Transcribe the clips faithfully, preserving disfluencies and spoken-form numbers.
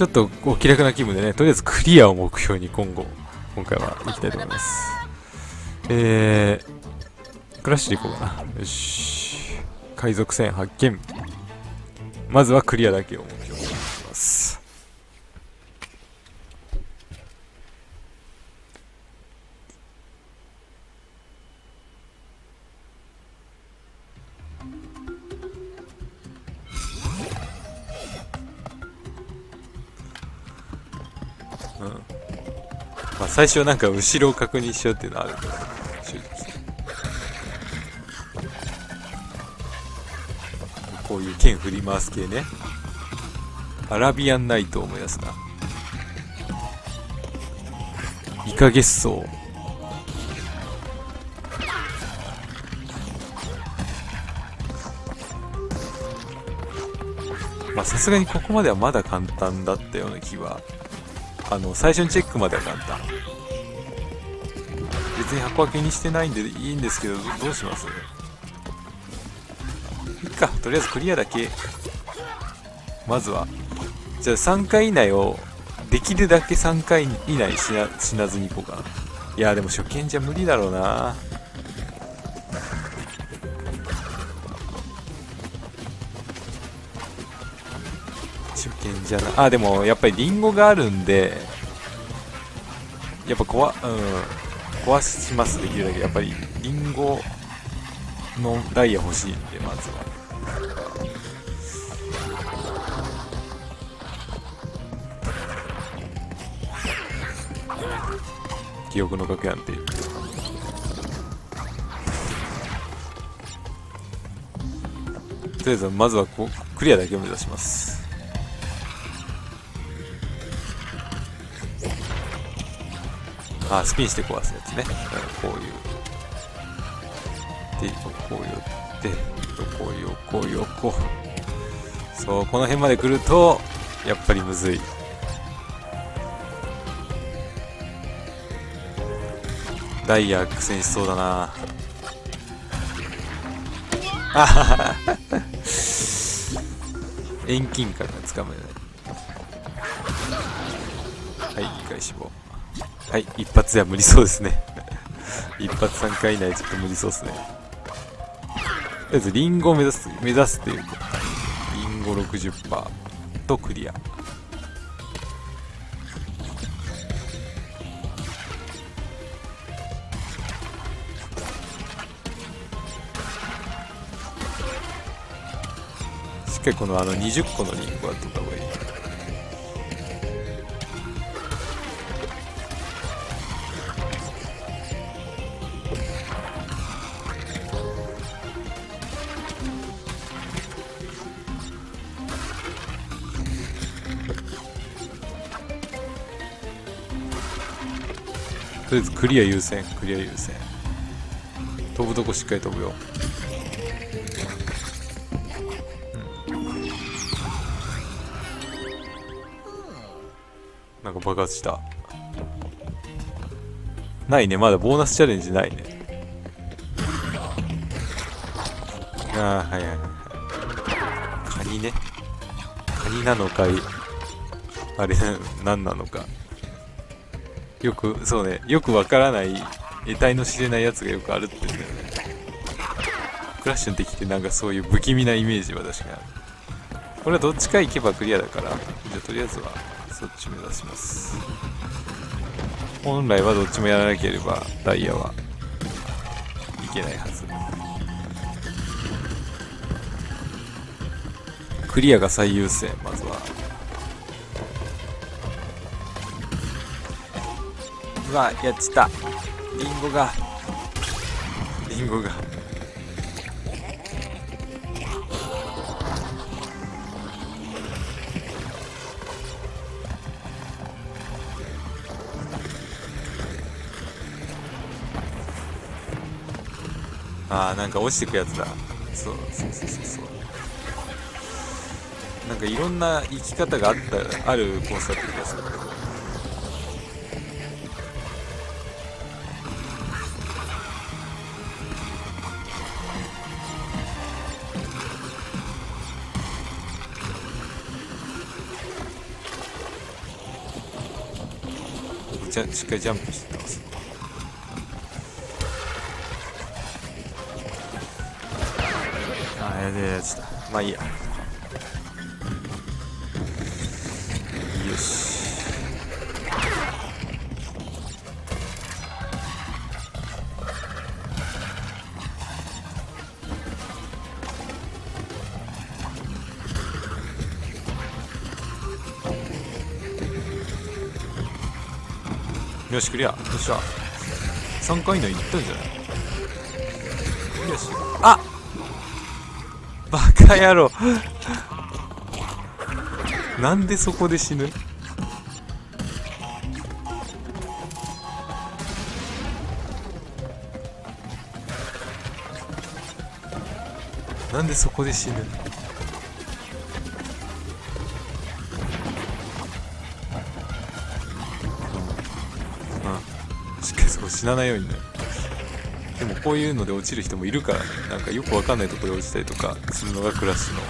ちょっとお気楽な気分でね、とりあえずクリアを目標に今後、今回は行きたいと思います。えー、クラッシュでいこうかな。よし。海賊船発見。まずはクリアだけを目標にします。うん。まあ最初はなんか後ろを確認しようっていうのはあるけど、正直。こういう剣振り回す系ね。アラビアンナイトを思い出すな。イカゲッソー。まあさすがにここまではまだ簡単だったような気は。あの最初にチェックまでは簡単。別に箱開けにしてないんでいいんですけど、どうします？いっか、とりあえずクリアだけ。まずはじゃあさんかい以内をできるだけさんかい以内死な死なずにいこうかな。いやーでも初見じゃ無理だろうな。初見じゃなあ。でもやっぱりリンゴがあるんで、やっぱ壊、うん、壊します。できるだけやっぱりリンゴのダイヤ欲しいんで、まずは記憶の核やんて。とりあえずまずはこうクリアだけを目指します。あ、スピンして壊すやつね。こういうで、こういうで、こういうこういうこう、そう、この辺まで来るとやっぱりむずい。ダイヤ苦戦しそうだな。あはは遠近感がつかめない。はい、にかい死亡。はい、一発では無理そうですね一発さんかい以内ちょっと無理そうですね。とりあえずリンゴを目指す目指すっていうか、リンゴ ろくじゅっパーセント とクリア。しっかりこのあのにじゅっこのリンゴは取った方がいい。とりあえずクリア優先、クリア優先。飛ぶとこしっかり飛ぶよ。うん、なんか爆発した。ないね、まだボーナスチャレンジないね。ああ、はいはいはい。カニね。カニなのかい。あれ、何なのか。よく、そうね、よくわからない、得体の知れないやつがよくあるって言うんだよね。クラッシュの敵ってなんかそういう不気味なイメージは確かにある。これはどっちか行けばクリアだから、じゃあとりあえずはそっち目指します。本来はどっちもやらなければダイヤはいけないはず。クリアが最優先。まずはうわ、やっちったリンゴがリンゴがあー、なんか落ちてくやつだ。そうそうそうそうそう。なんかいろんな生き方があったあるコースだった気がする。 じゃしっかりジャンプして倒す。ああ、やべえやつだ。まあいいや。よし。よしクリア。よっしゃ、さんかい以内いったんじゃない。クリアしよう。あっ、バカ野郎なんでそこで死ぬ。なんでそこで死ぬ。しっかりそこ死なないようにね。でもこういうので落ちる人もいるからね。なんかよくわかんないところで落ちたりとかするのがクラッシュの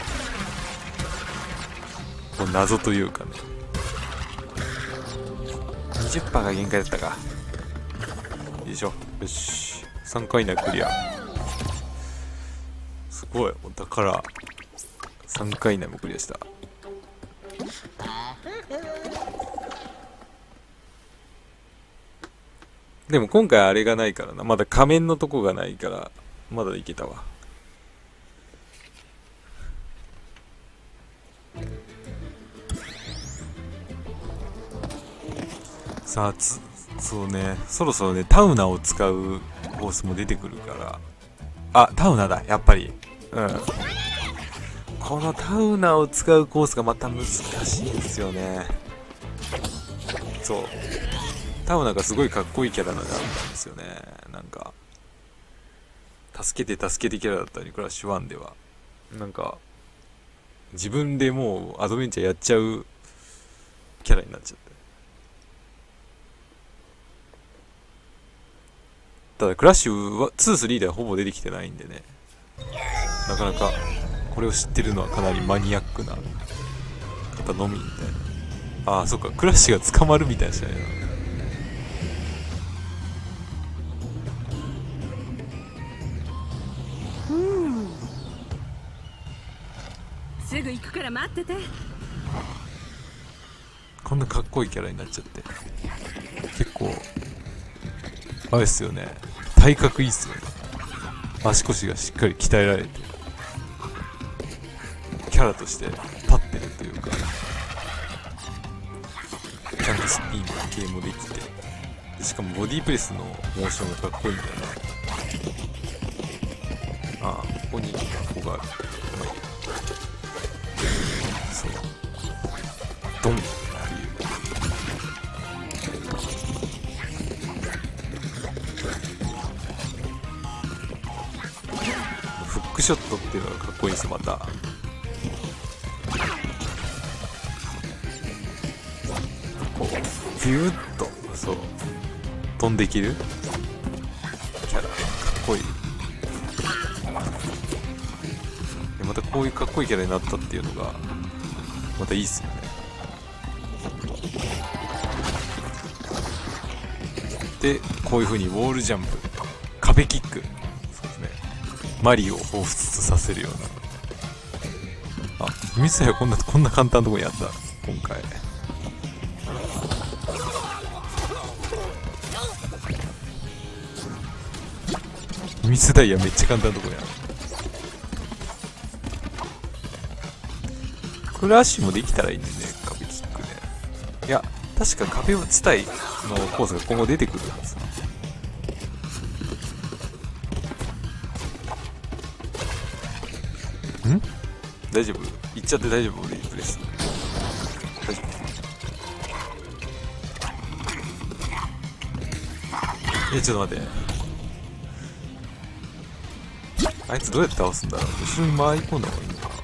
こう謎というかね。 にじゅっパーセント が限界だったか。よいしょ。よし、さんかい以内クリア。すごい、お宝さんかい以内もクリアした。でも今回あれがないからな。まだ仮面のとこがないからまだいけたわ。さあつそうね、そろそろねタウナを使うコースも出てくるから。あ、タウナだやっぱり。うん、このタウナを使うコースがまた難しいんですよね。そう、タウナがすごいかっこいいキャラなんですよね。なんか助けて助けてキャラだったりクラッシュワンではなんか自分でもうアドベンチャーやっちゃうキャラになっちゃって。ただクラッシュはに、さんではほぼ出てきてないんでね、なかなかこれを知ってるのはかなりマニアックな方のみみたいな。ああ、そっか、クラッシュが捕まるみたいなしないな。 すぐ行くから待ってて。 こんなかっこいいキャラになっちゃって結構あれですよね、体格いいっすよね。足腰がしっかり鍛えられてキャラとして立ってるというか、ちゃんとスピン系もできて、でしかもボディープレスのモーションがかっこいいんだよな。ああ、ここにここがある。そう、ドンっていうフックショットっていうのがかっこいいんですよ。またこうビューッとそう飛んできるキャラかっこいい。でまたこういうかっこいいキャラになったっていうのがまたいいっすよね。でこういう風にウォールジャンプ、壁キック、そうですね、マリオを彷彿とさせるような。あ、ミスやこんなこんな簡単なとこにあった今回。ミスダイヤめっちゃ簡単なとこにある。クラッシュもできたらいいんでね、壁キックね。いや確か壁を伝いのコースが今後出てくるはず。ん大丈夫、行っちゃって大丈夫。俺プレス大丈夫。えちょっと待って、あいつどうやって倒すんだろう。後ろに回り込んだ方がいいのかな。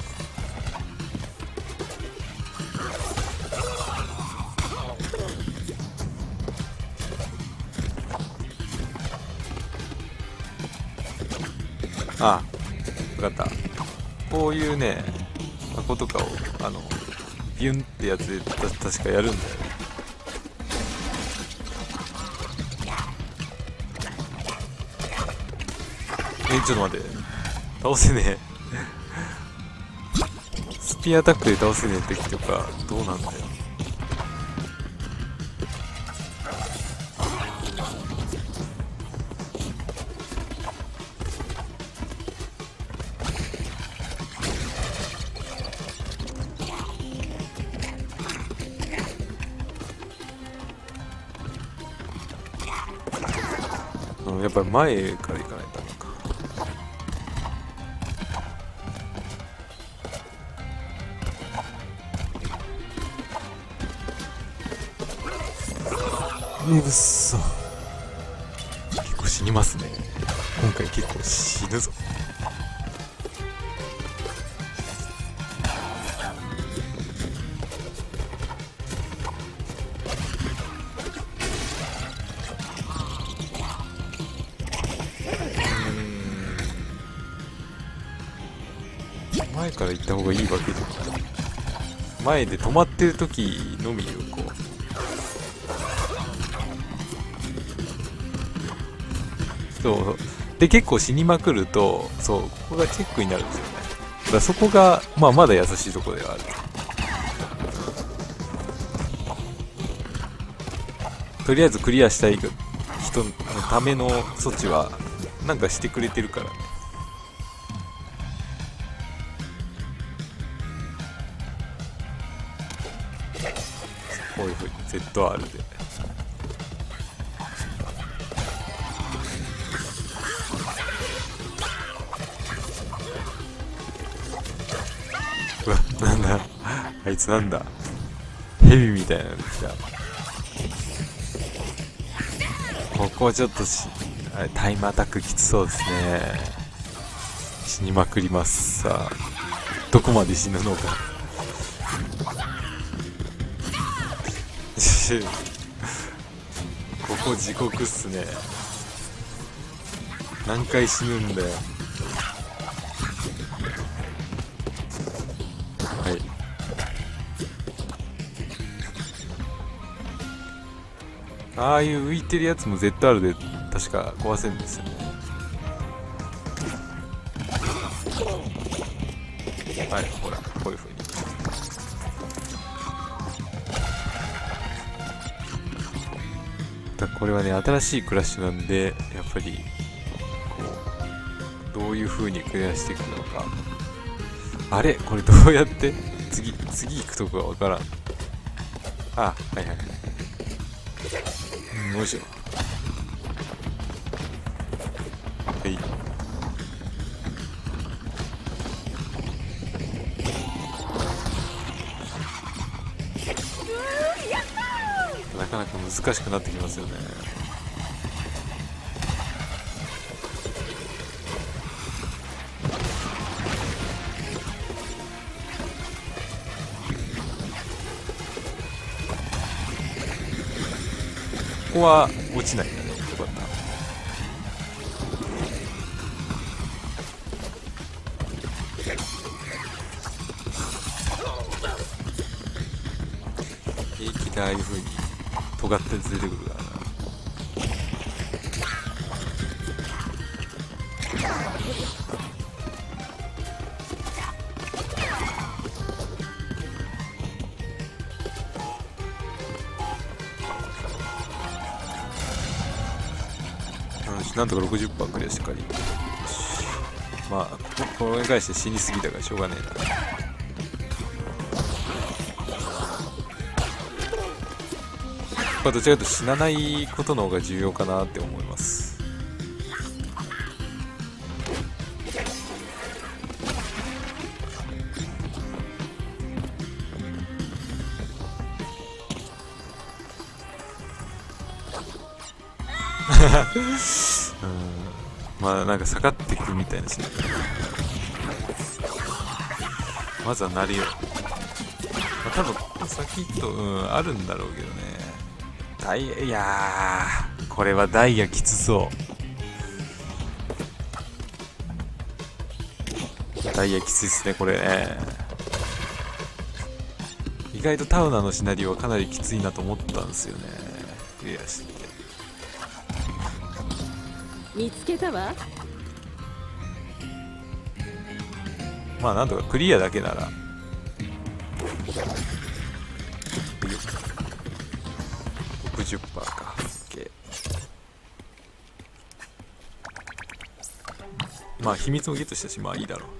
ああ、分かった。こういうね箱とかをあのビュンってやつでた確かやるんだよ。 え、ちょっと待って。倒せねえ。スピアアタックで倒せねえ時とか、どうなんだよ。うん、やっぱり前から行かないと。うっそ、結構死にますね。今回結構死ぬぞ。うん、前から行った方がいいわけじゃない。前で止まってる時のみよ、こう。そうで、結構死にまくると、そう、ここがチェックになるんですよね。だからそこが、まあ、まだ優しいところではある。とりあえずクリアしたい人のための措置はなんかしてくれてるから。こういうふうに ゼットアール で。うわ、なんだあいつ、なんだヘビみたいなの来た。ここはちょっとしタイムアタックきつそうですね。死にまくります。さあどこまで死ぬのか。ここ地獄っすね。何回死ぬんだよ。はい。ああいう浮いてるやつも ゼットアール で確か壊せるんですよね。はい、ほら、こういう風に。だこれはね、新しいクラッシュなんで、やっぱり、こう、どういう風にクリアしていくのか。あれこれどうやって次、次行くとこがわからん。あ、はいはいはい。よいしょ。はい。なかなか難しくなってきますよね。ここは落ちないんだね。よかった。平気でああいう風に尖って出てくるからな。なんとか ろくじゅっパーセント クリアしてからいい。まあここに関して死にすぎたからしょうがねえな。まあどちらかというと死なないことの方が重要かなって思います。うん、まあなんか下がっていくみたいですね。まずはなるよ。まあ、多分先と、うん、あるんだろうけどね。ダイヤ、いやーこれはダイヤきつそう。ダイヤきついっすねこれね。意外とタウナのシナリオはかなりきついなと思ったんですよね。クリアして見つけたわ。 まあなんとかクリアだけなら。ろくじゅっパーセント か。OK。まあ秘密もゲットしたし、まあいいだろう。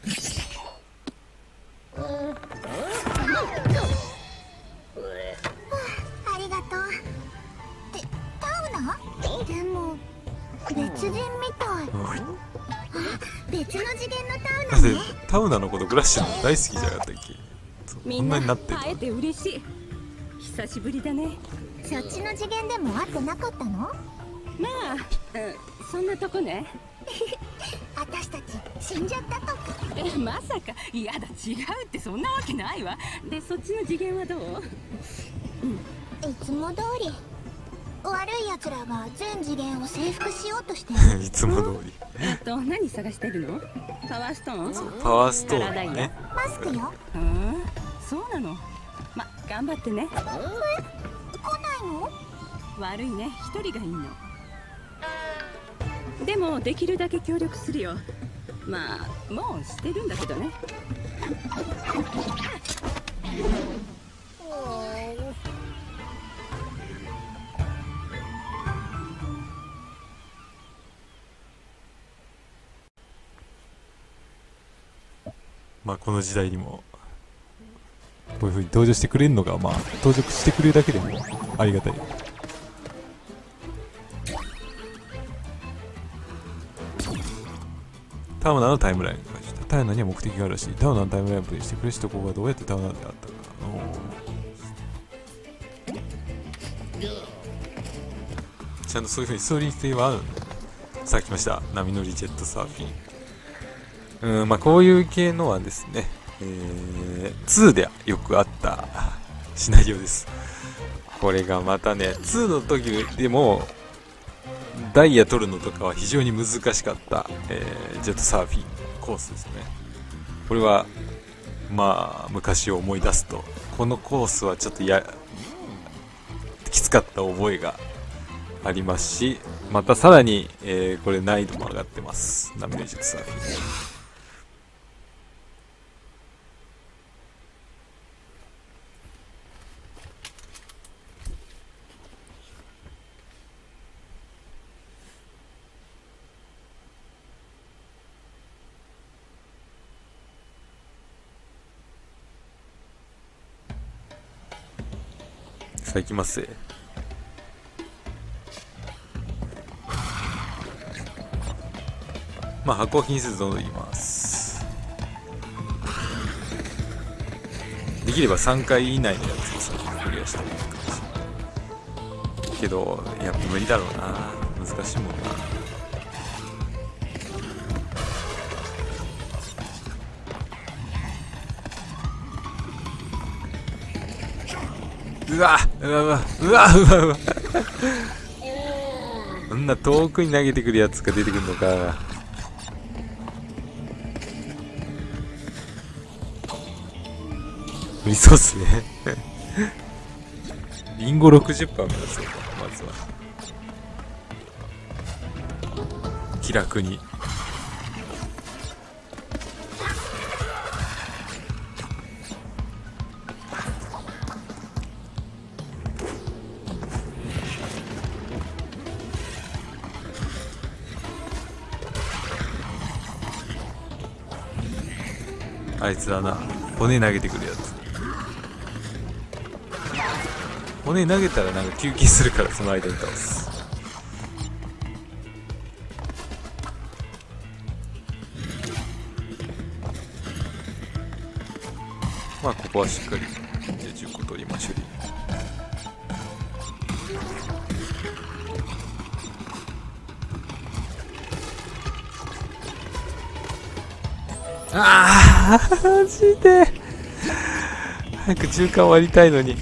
ありがとう。ってタウナ？でも別人みたい。 うん、 あ、別の次元のタだってウナね。 タウナのことグラッシュの大好きじゃなかったっけ。こんみんななになってる会えて嬉しい。久しぶりだね。 そっちの次元でも会ってなかったの？ まあ、うん、そんなとこね。 私たち死んじゃったとか。 え、まさか。いやだ、違うってそんなわけないわ。で、そっちの次元はどう？ いつも通り悪い奴らが全次元を征服しようとしてる。 いつも通り。 えっと、何探してるの？パワーストーン？ パワーストー体よンね。 マスクよ。 うんそうなの。ま、頑張ってね。 え、来ないの？ 悪いね、一人がいいの。でもできるだけ協力するよ。まあもうしてるんだけどね。 まあこの時代にもこういう風に登場してくれるのが、まあ登場してくれるだけでもありがたい。タウナのタイムラインが書いてあった。タウナには目的があるらしい。タウナのタイムラインをプレイしてクレシトコがどうやってタウナであったか。ちゃんとそういう風にストーリー性はあるんだ。さあ来ました。波乗りジェットサーフィン。うん、まあこういう系のはですね、えー、ツーでよくあったシナリオです。これがまたね、ツーの時でもダイヤ取るのとかは非常に難しかった、えー、ジェットサーフィンコースですね。これはまあ昔を思い出すと、このコースはちょっとやきつかった覚えがありますし、またさらに、えー、これ難易度も上がってます。波のジェットサーフィン。さあ行きますぜ。まあ箱は気にせずどんどん行きます。できればさんかい以内のやつをさクリアしたいかもしれないけど、やっぱ無理だろうな。難しいもんな。うわうわうわうわうわうわそんな遠くに投げてくるやつが出てくるのか。無理そうっすねリンゴ ろくじゅっパーセント 目指そうか。まずは気楽に。あいつだな、骨投げてくるやつ。骨投げたらなんか休憩するから、その間に倒す。まあここはしっかりじゃあじゅっこ取りましょう。ああマジで早く中間割りたいのに。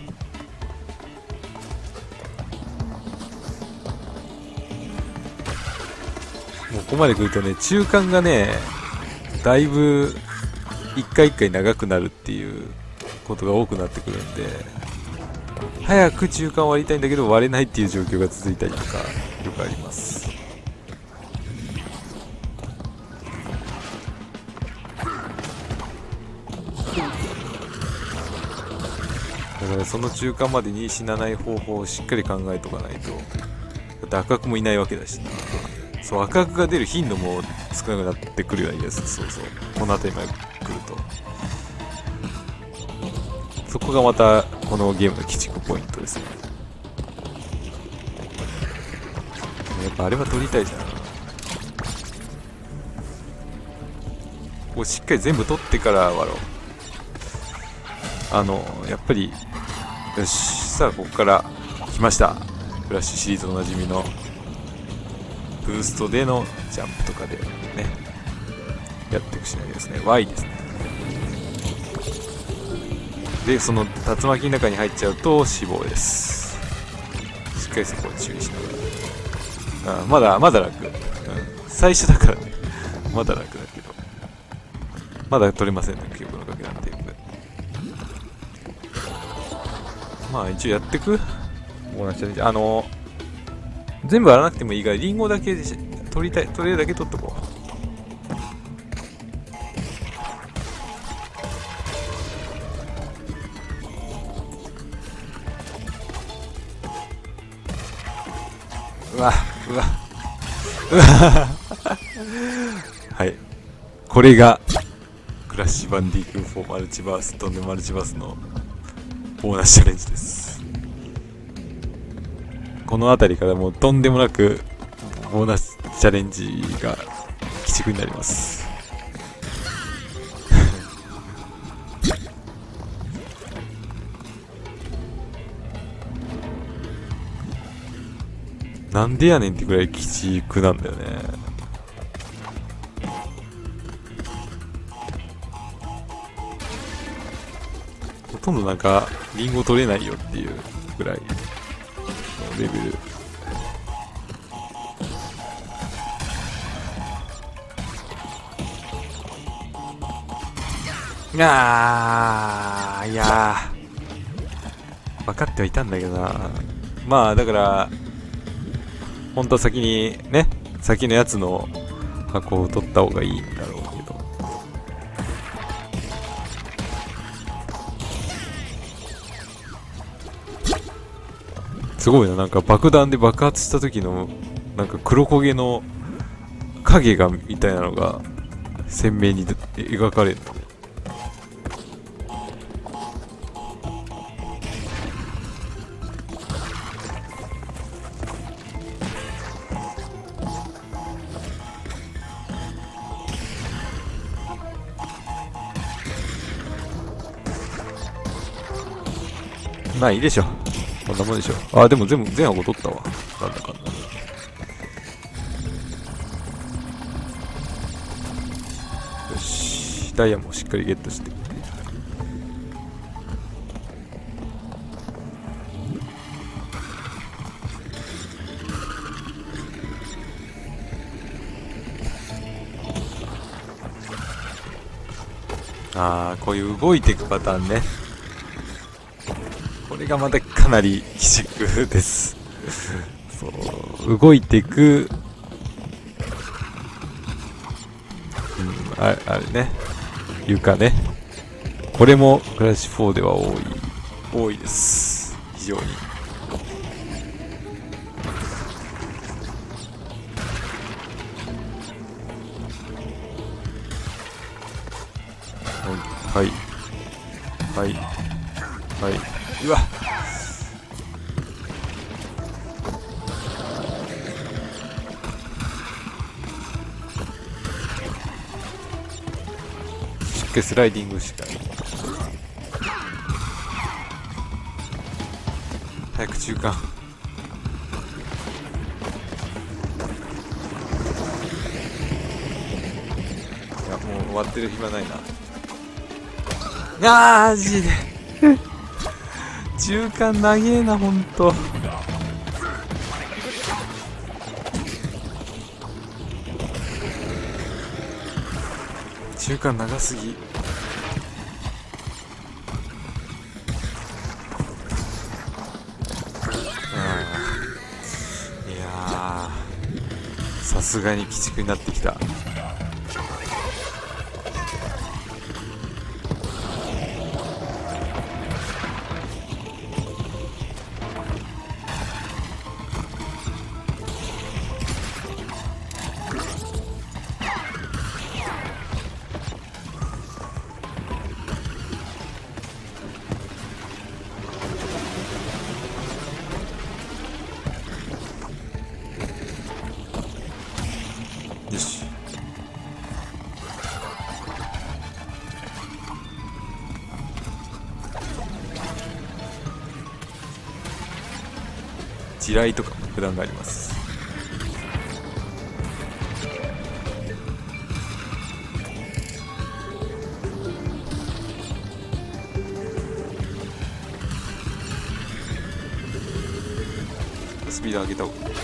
もうここまで来るとね、中間がねだいぶ一回一回長くなるっていうことが多くなってくるんで、早く中間割りたいんだけど割れないっていう状況が続いたりとかよくあります。 だからその中間までに死なない方法をしっかり考えとかないと。だって赤くもいないわけだしな。そう、赤くが出る頻度も少なくなってくるような気がする。そうそう、この辺りまで来るとそこがまたこのゲームの鬼畜ポイントですね。やっぱあれは取りたいじゃん。こうしっかり全部取ってから割ろう。あのやっぱりよし、さあここから来ました。フラッシュシリーズおなじみのブーストでのジャンプとかでねやっていくしないですね。 Y ですね。でその竜巻の中に入っちゃうと死亡です。しっかりそこを注意しながら。あまだまだ楽、うん、最初だからね。まだ楽だけどまだ取れませんね、記憶のかけなんていう。まあ一応やってく同じチャレンジ。あの全部やらなくてもいいからリンゴだけで取りたい、取れるだけ取っとこう。うわうわうわはい、これがクラッシュバンディクーフォーマルチバースとんでマルチバースのボーナスチャレンジです。この辺りからもうとんでもなくボーナスチャレンジが鬼畜になります。なんでやねんってくらい鬼畜なんだよね。ほとんどなんかリンゴ取れないよっていうぐらいのレベル。あー、いやー分かってはいたんだけどな。まあだから本当は先にね、先のやつの箱を取った方がいいんだろうけど。すごいな、なんか爆弾で爆発した時のなんか黒焦げの影がみたいなのが鮮明に描かれる。まあいいでしょ、こんなもんでしょ。あ、でも全部全箱取ったわ、なんだかんだ。よし、ダイヤもしっかりゲットして。ああ、こういう動いていくパターンね。これがまたかなり鬼畜です。そう動いていく、うん、あ, あれね、床ね。これもクラッシュフォーでは多い多いです、非常に。はいはいはい、うわっ、しっかりスライディングしかない。早く中間。いやもう終わってる暇ないな。あーマジで中間長えな、ほんと。中間長すぎ。いやーさすがに鬼畜になってきた。 地雷とか爆弾があります。スピード上げた方がいい。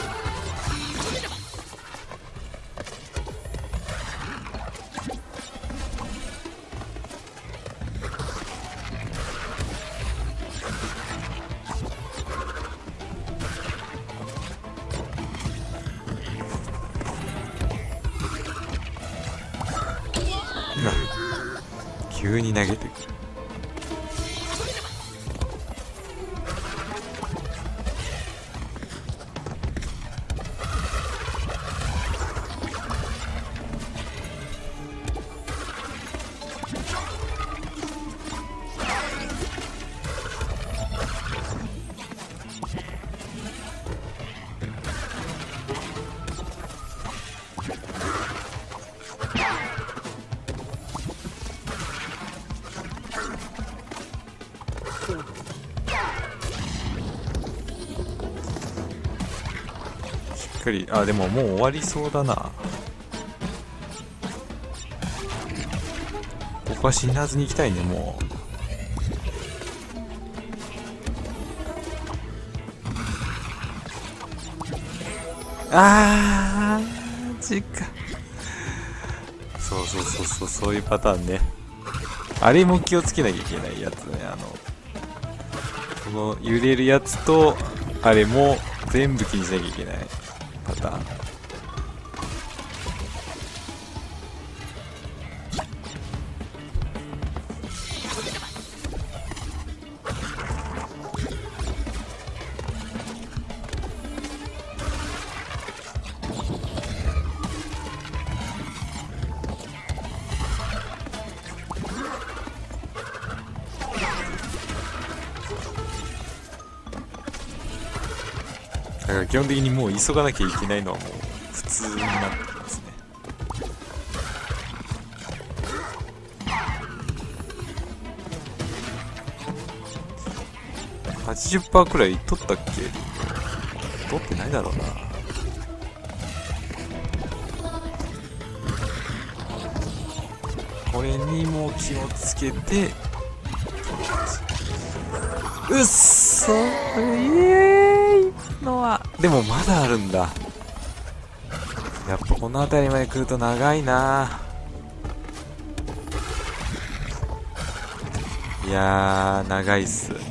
急に投げてくる。しっかり、あ、でももう終わりそうだな。ここは死なずに行きたいね、もう。あー、マジか。そうそうそうそう、そういうパターンね。あれも気をつけなきゃいけないやつね。あの、この揺れるやつと、あれも全部気にしなきゃいけないパターン。だから基本的にもう急がなきゃいけないのはもう普通になってますね。はちじゅっパーセント くらい取ったっけ？取ってないだろうな。これにも気をつけて、うっそー、イエーイのはでもまだあるんだ。やっぱこの辺りまで来ると長いな。いやー長いっす。